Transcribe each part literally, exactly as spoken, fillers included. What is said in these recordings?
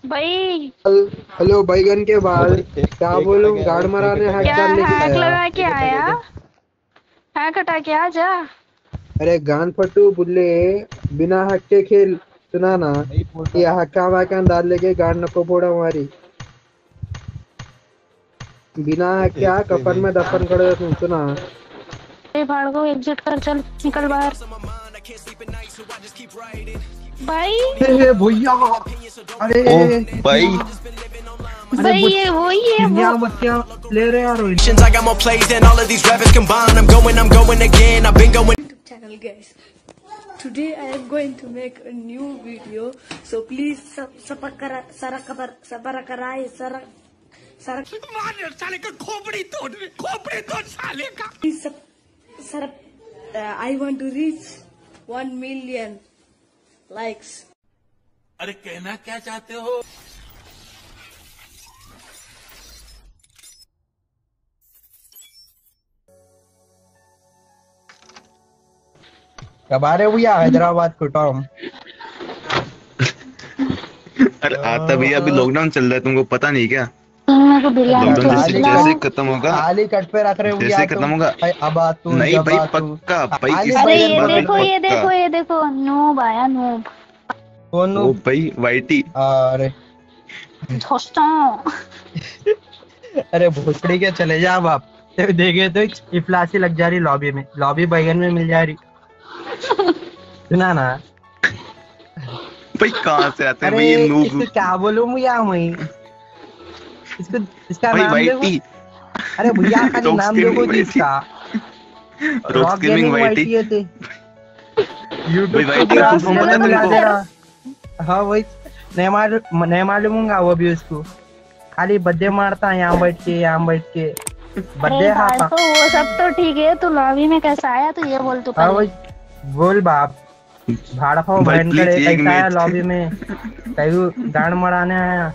भाई हेलो बैगन के वो बाद भाई एक क्या एक बोलूं, अटैक है गाड़ भाई, एक मराने अटैक हैक है, क्या कर लेके हैक आया। लगा के एक अटैक है आया? क्या? हैक हटा के आ जा। अरे गान फट्टू बुल्ले, बिना हक के खेल। सुना ना, नहीं बोल रहा। ये हक्का वक्का डाल लेके गाड़ नको फोड़ा हमारी। बिना हक क्या एक कफन नहीं। में दफन कर दे तू। सुना ए भाड़ को एग्जिट कर, चल निकल बाहर। भाई अरे भैया, अरे ओ भाई अरे भाई वो ये वो ही है वो। चिड़िया मक्खियां ले रहे यार। I got more plays than all of these rappers combined. I'm going, I'm going again. I've been going. YouTube channel, guys. Today I am going to make a new video, so please sub subakara sarakar sabarakaraay sarak sarak. साले का खोपड़ी तोड़ खोपड़ी तोड़ साले का Please sub sarak. Uh, I want to reach one million likes. अरे कहना क्या चाहते हो? कब आ रहे भैया हैदराबाद को टॉम? अरे आता भैया, अभी लॉकडाउन चल रहा है, तुमको पता नहीं क्या? मेरे को बिरयानी लॉकडाउन जैसे खिलाओ। जैसे खत्म होगा, खाली कट पे रख रहे हो जैसे खत्म होगा। भाई। अब आ तू, नहीं जब भाई, आ तू। पक्का भाई, खाली इस अरे बैगन ये बार वाले। देखो ये पक्का। देखो ये देखो, नूब आया नूब। कौन? ओ भाई वाइटी। अरे दोस्तों अरे भोसड़ी के चले जा अब आप। देखे तो इफलासी लग जा रही लॉबी में, लॉबी बैगन में मिल जा रही। सुना ना, भाई कहाँ से आते हैं अरे भाई ये नूब? इसको क्या बोलूं भैया मैं? इसको इसका भाई नाम देखो। वाइटी, अरे भैया खाली Rock नाम Gaming देखो जी वाइटी। इसका। Rock Rock gaming gaming YT. YT है थे। भाई यूट्यूब पे वाइटी पूरा का फुल फॉर्म पता है मिला तुमको? दे रहा। हाँ वही, नहीं मालूम, नहीं मालूमूंगा वो भी उसको। खाली बर्थडे मारता है यहाँ बैठ के, यहाँ बैठ के बर्थडे अरे भाई खाता। तो वो सब तो ठीक है, तू लॉबी में कैसा आया तो ये बोल तू हाँ पहले। वही बोल बाप। भाड़ा खाओ भाई बहन please करे, एक कैसा आया मिनट। लॉबी में? कहीं गाड़ मराने आया?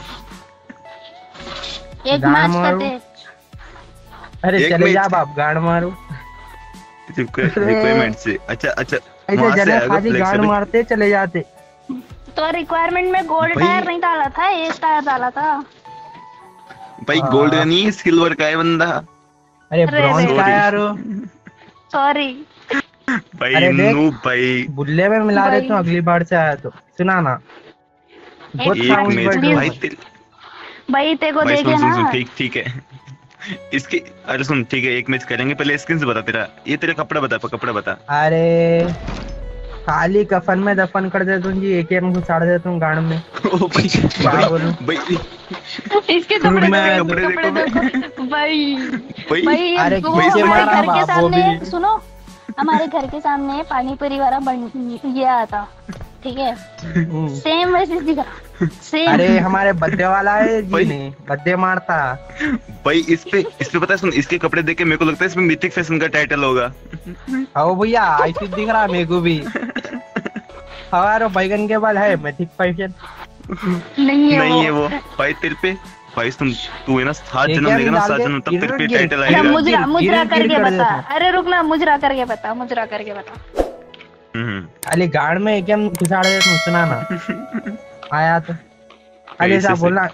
एक गान मैच मारो। करते। अरे एक चले मिनट। जा बाप, गाड़ मारो। चुप कर, रिक्वायरमेंट से। अच्छा अच्छा, ऐसे वहां से जने आएगा खाली फ्लेक्स गाड़ अभी। मारते चले जाते। तो रिक्वायरमेंट में गोल्ड भाई- टायर नहीं डाला था, एस टायर डाला था। भाई हाँ। गोल्ड का नहीं, सिल्वर का है बंदा। अरे अरे ब्रॉन्ज रे। का यार। सॉरी। भाई अरे देख, नूब भाई। बुल्ले में मिला भाई। देता हूँ अगली बार से आया तो। सुना ना, बहुत एक एक साउंड मिनट बढ़ रही भाई है। तेरे, भाई ते को भाई देखे सुन सुन सुन, ना। ठीक ठीक है। इसकी, अरे सुन ठीक है, एक मैच करेंगे, पहले स्किन से बता तेरा, ये तेरा कपड़ा बता, कपड़ा बता। अरे खाली कफन में दफन कर देता हूँ जी, एटीएम घुसाड़ देता हूँ गाड़ में। ओ भाई क्या भाई बोलूं? भाई इसके शुरू कपड़े में देखो, कपड़े कपड़े देखो देखो भाई। भाई भाई अरे वो खींचे हमारे मारा घर के बाप, वो सामने, भी। सुनो, हमारे घर के सामने पानी पूरी वाला बन ये आया था, ठीक है? सेम वैसे दिखा, सेम। अरे हमारे बर्थडे वाला है जी भाई- ने बर्थडे मारता। भाई इस पे इस पे पता है, सुन, इसके कपड़े देख के मेरे को लगता है इसमें मिथिक फैशन का टाइटल होगा। हाँ भैया ऐसे दिख रहा मेरे को भी। हमारा बैगन के बाल है मैथिक फैशन। नहीं है नहीं है वो। वो भाई तेरे पे। भाई तुम तू है ना, सात ये जन्म क्या लेगा ना, डाल सात दे? जन्म, तब तेरे पे गिर- टाइटल अरे आएगा। मुजरा गिर- मुजरा गिर- करके गिर कर बता। देता। अरे रुकना, मुजरा करके बता, मुजरा करके बता। हम्म। अरे गाड़ में एकदम घुसाड़ देता हूँ। सुना ना, आया तो अरे ऐसे ऐसा से। बोलना।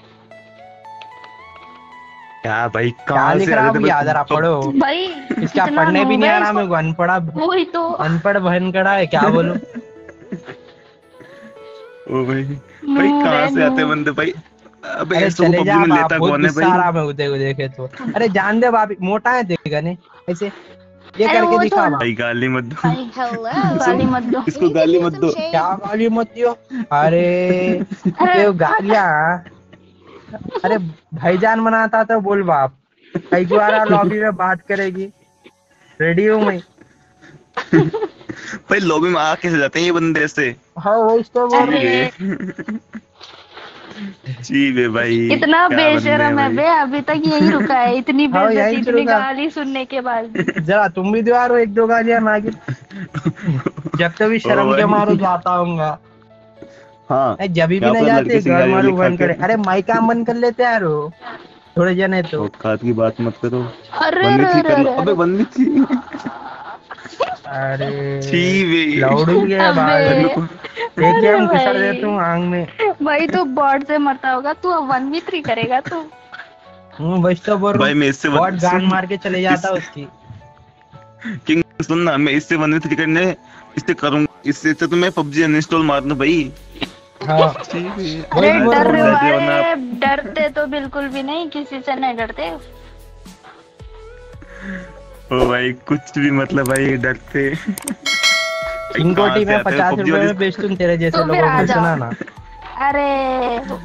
क्या भाई, क्या कहाँ लिख से रहा आ हूँ रहे थे भैया, भाई? जरा तो- पढ़ो। भाई इसका इतना पढ़ने भी नूब नहीं है आ रहा इसको। मेरे को, अनपढ़ा वही तो। अनपढ़ बहन कड़ा है, क्या बोलूं? ओ भाई भाई नूब कहाँ है, से आते नूब। बंदे भाई? अबे अरे ऐसे को चले जा पबजी में बाप, लेता बहुत कौन है गुस्सा भाई? आ रहा मैं उसे देखे तो। अरे जान दे बाप, मोटा है देगा नहीं ऐसे, ये अरे करके वो दिखा तो- बाप। भाई गाली मत दो, भाई गाली मत दो। इसको गाली मत दो। क्या गाली मत दियो? अरे ये गालियां। अरे भाईजान बनाता तो बोल बाप, कई बार लॉबी में बात करेगी। रेडी हूँ मैं। भाई लॉबी में आ कैसे जाते हैं ये बंदे ऐसे? हाँ वो इसको बोल। अरे जी बे भाई, इतना क्या बंदे बेशरम हैं है भाई। बे, अभी तक यही रुका है, इतनी हाँ, बेइज्जती, यहीं से इतनी रुका। गाली सुनने के बाद भी। जरा तुम भी दीवार एक दो गालियां मांगी। जब तो भी शर्म ओ के भाई। मारो जाता हूँगा। हाँ जब भी क्या ना पता जाते लड़के घर सिंगारी वाली मारू खा बंद के। करे। अरे माइका बंद कर लेते यार वो थोड़े जने तो। औकात की बात मत करो, अरे बंदी रे थी रे कर लो। रे अबे रे। बंदी थी। अरे छी बे। लाउड भी है अबे बाल। मेरे को एक हम घुसड़ देता हूँ आंग में। भाई तू बॉट से मरता होगा, तू अब वन वी थ्री करेगा तू। हूँ वही तो बोल रहा भाई हूँ, मैं इससे बहुत गान सुन- मार के चले जाता इस- उसकी। किंग सुन ना, मैं इससे वन थ्री करने इससे करूँ, इससे तो मैं पबजी अनइंस्टॉल मार दूं भाई। हाँ अरे वही बोल डर रहे हो, रहा हूँ। अरे डरते तो बिल्कुल भी नहीं, किसी से नहीं डरते। ओ भाई कुछ भी मतलब भाई डरते। चिंगोटी में पचास PUBG रुपए वाली- में बेचूं तेरे जैसे तो फिर लोगों आ को, जाओ। सुना ना। अरे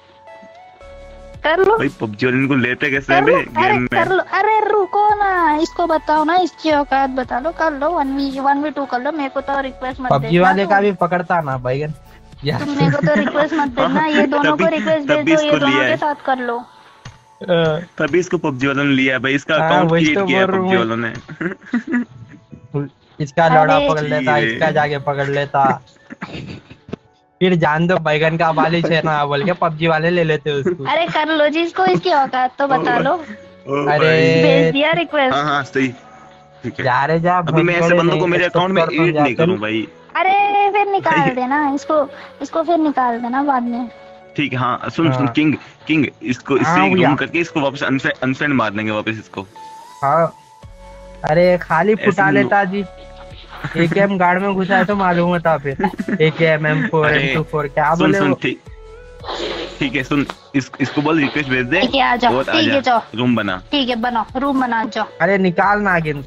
कर लो भाई पबजी वाले इनको लेते कैसे कर हैं लो, बे अरे गेम कर में? लो, अरे रुको ना, इसको बताओ ना, इसकी औकात बता लो, कर लो one v one v two कर लो, मेरे को तो रिक्वेस्ट मत पबजी देना वाले तुम। का भी पकड़ता ना बैगन यार। तुम मेरे को तो रिक्वेस्ट मत देना, ये दोनों को तभी- रिक्वेस्ट भेज तभी दो, ये इसको दोनों लिया के है। साथ कर लो। तभी इसको पबजी वालों ने लिया भाई, इसका हाँ, अकाउंट वही क्रिएट तो किया है बोल रहा हूँ पबजी मैं। वालों ने। इसका लौड़ा अरे- पकड़ लेता, जी। इसका जाके पकड़ लेता, फिर जान दो बैगन का बालिश है ना बोल के पबजी वाले ले लेते उसको। अरे कर लो जिसको, इसकी औकात तो बता लो। ओ अरे भाई। भेज दिया हाँ रिक्वेस्ट। हाँ सही, ठीक है। जा रे जा, अभी मैं ऐसे भगोड़े बंदों को नहीं, मेरे एक्सेप्ट अकाउंट में करता हूँ, ऐड जा, नहीं चल। करूँ भाई। अरे फिर निकाल देना इसको, इसको फिर निकाल देना बाद में। ठीक है हाँ, सुन सुन हाँ। किंग किंग इसको हाँ, इससे भैया। रूम करके इसको वापस अनफ्रेंड मार देंगे वापस इसको। हाँ अरे खाली फुटा ऐसे लेता जी, ए के एम गार्ड में घुसा है तो मालूम होता फिर। A K M M four अरे, एम टू फोर क्या सुन बोले सुन वो? ठीक ठीक है सुन, इस, इसको बोल रिक्वेस्ट भेज दे ठीक है, आ जाओ, और ठीक है, आजा जाओ। रूम बना। ठीक है बनाओ, रूम बना जाओ। अरे निकाल ना गेंद।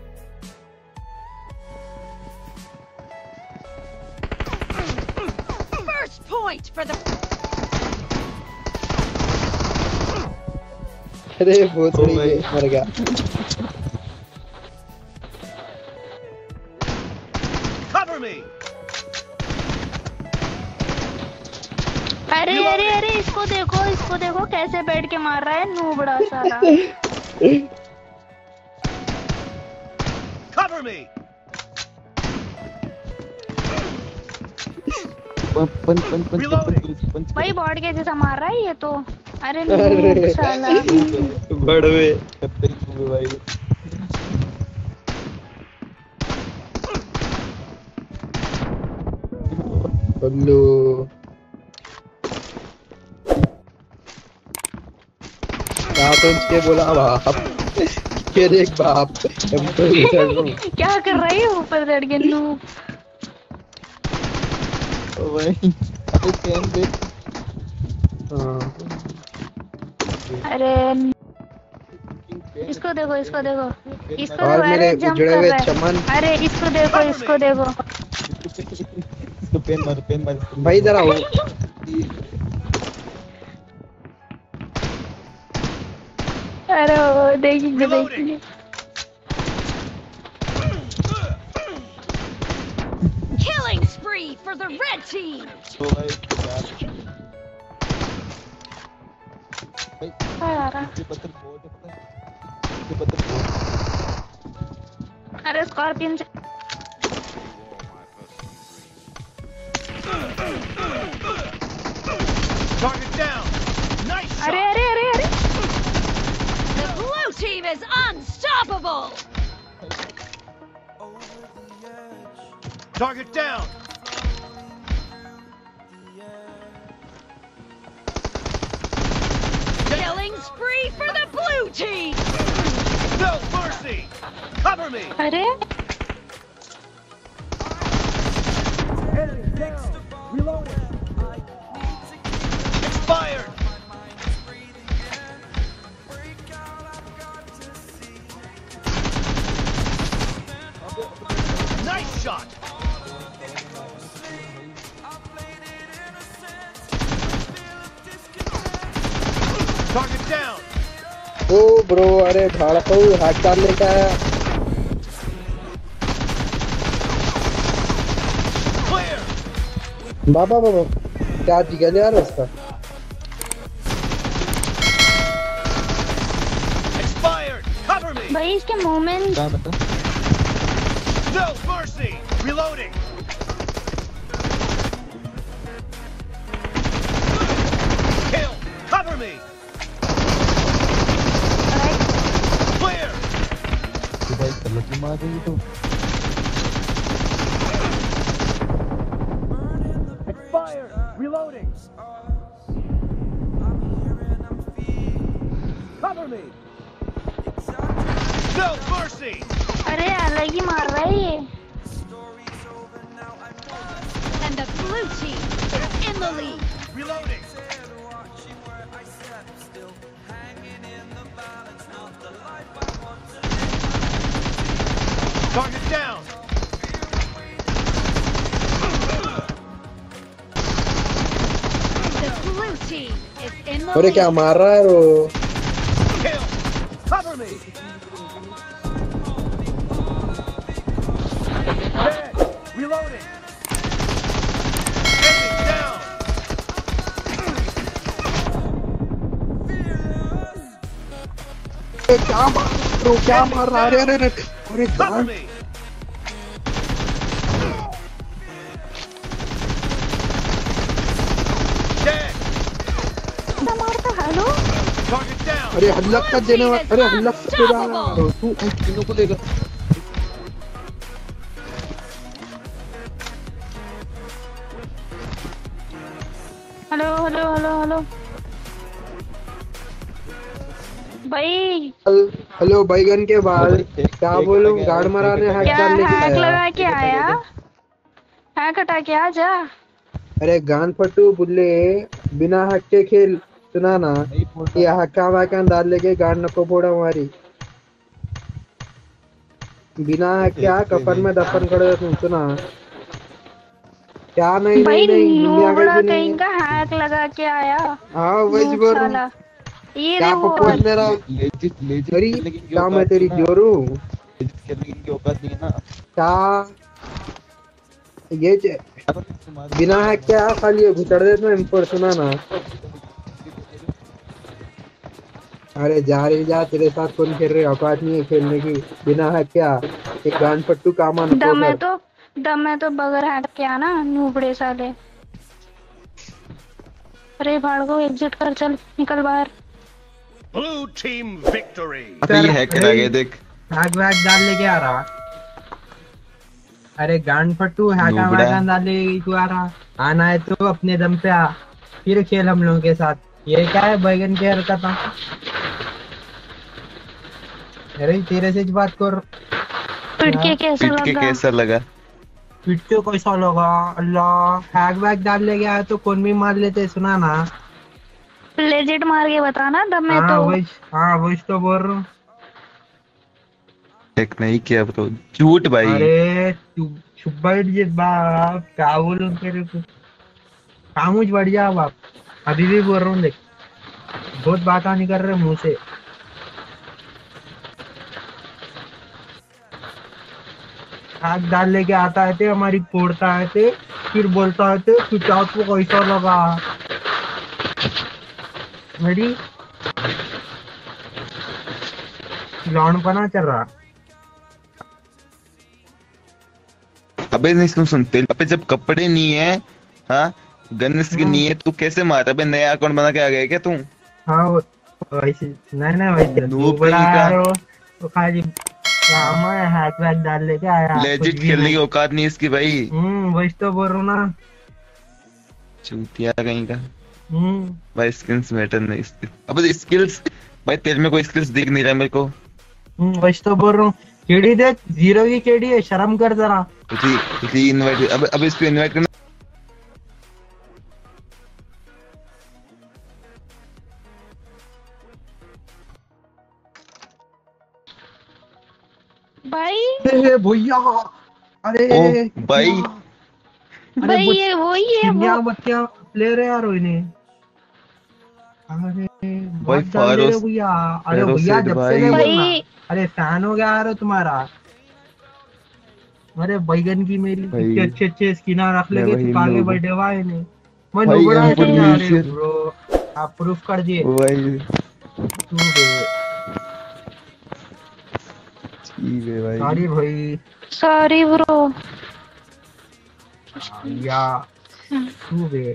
First point for the अरे बहुत सही है, मर गया। Cover me! अरे अरे अरे इसको देखो, इसको देखो कैसे बैठ के मार रहा है, नूबड़ा साला। Cover me! पंच पंच पंच पंच पंच भाई बॉड के जैसा मार रहा है ये तो। अरे नूब साला। बड़वे भाई। बल्लू पंच के बोला बाप, फिर एक बाप क्या कर रही है ऊपर चढ़ के नूब? भाई अरे पेन पे हाँ अरे इसको देखो, इसको देखो, इसको और देखो, मेरे अरे जंप उजड़े कर हुए रहा है। चमन। अरे इसको देखो, इसको देखो। इसको पेन मार पेन मार भाई इधर आओ। अरे वो देखेंगे देखेंगे। killing spree for the red team. तो भाई हाँ यार। ये पत्थर बहुत है, पता है? ये पत्थर बहुत अरे स्कॉर्पियन से Target down! Nice shot! अरे अरे अरे अरे The blue team is unstoppable. Target down! Killing spree for the blue team. No mercy! Cover me! अरे Expired! Nice shot! Target down! ओ ब्रो अरे भाड़ा तो हाथ डाल लेता है। Clear! बाबा बाबा क्या जिगल यार उसका। Expired! Cover me! भाई इसके मूवमेंट क्या बता? No mercy! Reloading! Kill! Cover me! Clear! भाई गलती मार रही तो। Expired! Reloading! अरे अलग ही मार रहा है ये। And the blue team is in the lead. Reloading. Target down. The blue team is in the अरे lead. क्या मार रहा है वो? Kill. Cover me. Dead. Reloading. Enemy down. अरे क्या मार रहा है? क्या मार रहा है? अरे अरे अरे अरे Cover गांड me. Dead. क्या मारता हेलो? Target down. अरे हल्लक का देने वाला अरे हल्लक से जा रहा है तू इन तीनों को लेकर हेलो हेलो हेलो हेलो भाई हेलो बैगन के बाद क्या बोलूं गाड़ मराने हैक क्या कर लेके हैक आया लगा के आया? हैक हटा के आ जा। अरे गान फटू बुल्ले बिना हक के खेल सुना ना ये हक्का वाका डाल लेके गान नको फोड़ा हमारी बिना हक क्या कफन में दफन कर दे तुम सुना क्या नहीं भाई नहीं नहीं दुनिया नूबड़ा का भी कहीं नहीं का हैक लगा के आया। हाँ वही नूब बोल साला। ये क्या रे वो पप्पू मेरा अरे क्या मैं तेरी जोरू क्या ये च- बिना है क्या खाली ये घुटड़ देता इन पर सुना ना अरे जा रही जा तेरे साथ कौन खेल रहे औकात नहीं है खेलने की बिना है क्या एक गान पट्टू कामा नको दम है कर तो दम है तो बगैर हैक के आना नूबड़े साले। अरे भाड़को एग्जिट कर चल निकल बाहर। Blue team victory. अबे ये हैकर आ गए देख। हैक वैक डाल लेके आ रहा। अरे गांड फट्टू हैका नूबड़ा। वैका डाल लेके क्यों आ रहा? आना है तो अपने दम पे आ, फिर खेल हम लोगों के साथ। ये क्या है बैगन के हरकत? अरे तेरे से बात कर। पिट के कैसे पीट के लगा? कैसा लगा? पिट के कैसा लगा? अल्लाह हैक वैक डाल लेके आया तो कौन भी मार लेते सुना ना। लेजिट मार के बताना दम है हाँ तो। वही हाँ वही तो बोल रहा हूँ। एक नहीं किया ब्रो, झूठ भाई। अरे तू चुप बैठ जे बाप, क्या बोलूं तेरे को? खामोश बैठ जा बाप। अभी भी बोल रहा हूँ देख, बहुत बात नहीं कर रहे मुंह से। हाथ डाल लेके आता है थे हमारी फोड़ता है थे, फिर बोलता है थे कुछ आपको कैसा लगा? मेरी लौंडपना चल रहा। अबे नहीं सुन सुन तेरे पे जब कपड़े नहीं है, हाँ गन्स की नहीं है, तू कैसे मारा? अबे नया अकाउंट बना के आ गया क्या तू? हाँ वो वैसे नहीं नहीं वैसे नूब तू बड़ा कहीं का। है वो, तो खाली काम है हैक वैक डाल लेके आया कुछ लेजिट भी खेलने की नहीं। औकात नहीं इसकी भाई। हम्म वही तो बोल रहा हूँ ना। चूतिया कहीं का हम्म भाई। स्किल्स मैटर नहीं इसकी। अब स्किल्स भाई तेरे में कोई स्किल्स दिख नहीं रहा मेरे को। हम्म वही तो बोल रहा हूँ। केडी देख, जीरो की केडी है, शर्म कर जरा। जी जी इनवाइट। अब अब इसको इनवाइट करना। भाई अरे भैया, अरे ओ भाई। अरे भाई वो ये वही है चिड़िया वो। बच्चा प्लेयर है यार वो इन्हें। अरे भाई मत डाल दे रे फारोस- भैया। अरे फारोस भैया सेठ जब से भाई। नहीं बोलना। भाई अरे फैन हो गया यार तुम्हारा। अरे बैगन की मेरी भाई। इतने अच्छे अच्छे स्किना रख मैं लेगे वही तो आगे नूब। बैठे हुआ है इन्हें। मैं भाई नुबड़ा यहाँ है पर यार नीचे- ब्रो, आप प्रूफ कर दिए। भाई तू बे, ठीक है भाई। सॉरी भाई। Sorry bro. या तू बे।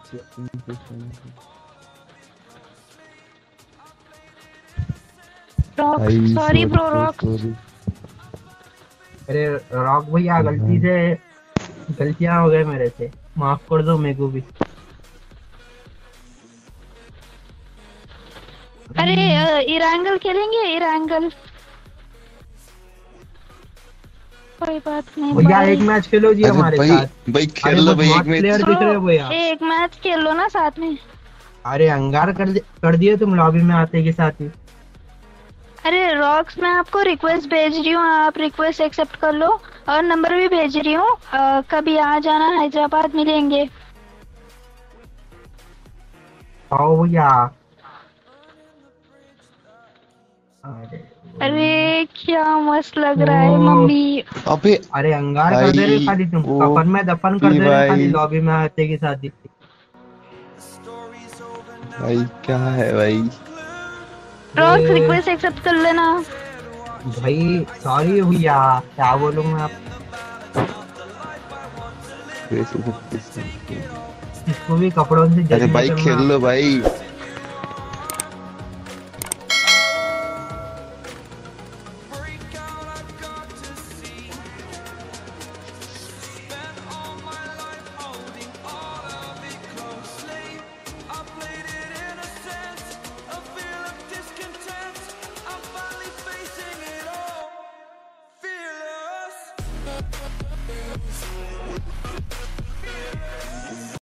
रॉक भाई सॉरी ब्रो रॉक। sorry। अरे रॉक भैया गलती से गलतियां हो गए मेरे से, माफ कर दो मेरे को भी। अरे अ, इरांगल खेलेंगे इरांगल। कोई बात नहीं भैया भाई। एक मैच खेलो जी अरे हमारे भाई साथ। भाई अरे खेल लो वो भाई एक बहुत मैच। प्लेयर दिख रहे हो भैया। एक मैच खेल लो ना साथ में। अरे अंगार कर दि- कर दिए तुम लॉबी में आते के साथ ही। अरे रॉक्स मैं आपको रिक्वेस्ट भेज रही हूँ, आप रिक्वेस्ट एक्सेप्ट कर लो और नंबर भी भेज रही हूँ। अ, कभी आ जाना हैदराबाद, मिलेंगे। आओ भैया। अरे अरे क्या मस्त लग रहा है ओ। मम्मी। अबे अरे अंगार कर दे रहे हो खाली तुम, ओ कफन में दफन कर ये दे रहे हो खाली भाई लॉबी में आते के साथ ही। भाई क्या है भाई। रॉक्स ए, रिक्वेस्ट एक्सेप्ट कर लेना। भाई सॉरी भैया, क्या बोलूं मैं आप। इसको भी कपड़ों से अरे जज भाई नहीं खेल करना। लो भाई।